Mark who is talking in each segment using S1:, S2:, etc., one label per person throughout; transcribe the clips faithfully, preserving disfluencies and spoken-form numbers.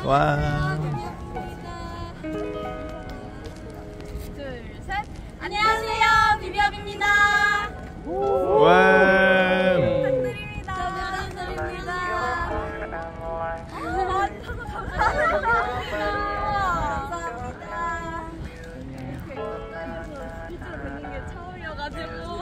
S1: 와.
S2: 둘, 셋. 안녕하세요, 비비업입니다.
S1: 와.
S2: 부탁드립니다. 부탁드립니다. 감사합니다. 이렇게 실제로 뵙는 게 처음이어가지고.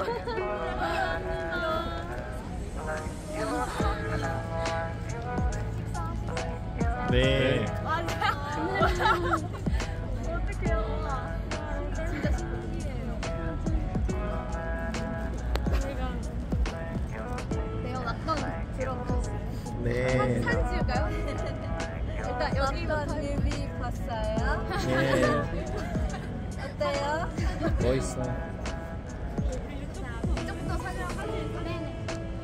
S1: 네.
S2: 맞아요. 어떡해요. 진짜 신기해요. 저희가 배워놨던 들어도
S1: 네.
S2: 사진 찍을까요? 일단 여기가 뮤비 봤어요.
S1: 네.
S2: 어때요?
S1: 멋있어.
S2: 이쪽부터 사진 한번 찍을까요? 네네.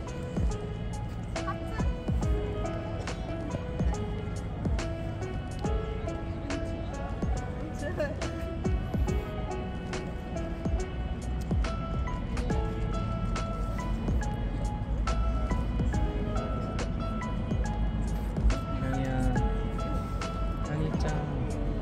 S1: 현이야. 현이짱.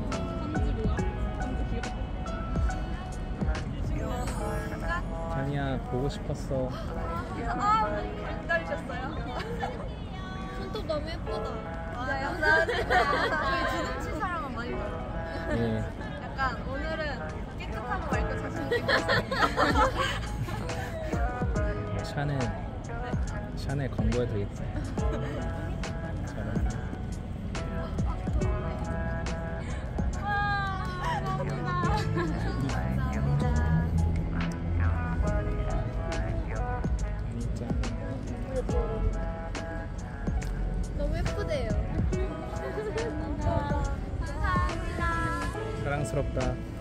S1: 현이야 보고 싶었어.
S2: 아, 기다리셨어요? 손톱 너무 예쁘다. 맞아요. 감사합니다. 저희 주둥치 사람은 많이 봐요.
S1: 네.
S2: 약간 오늘은 깨끗하고 맑고 자신있게
S1: 샤넬. 샤넬 광고해도 되겠다. 잘하네.
S2: 너무 예쁘대요. 감사합니다.
S1: 사랑스럽다.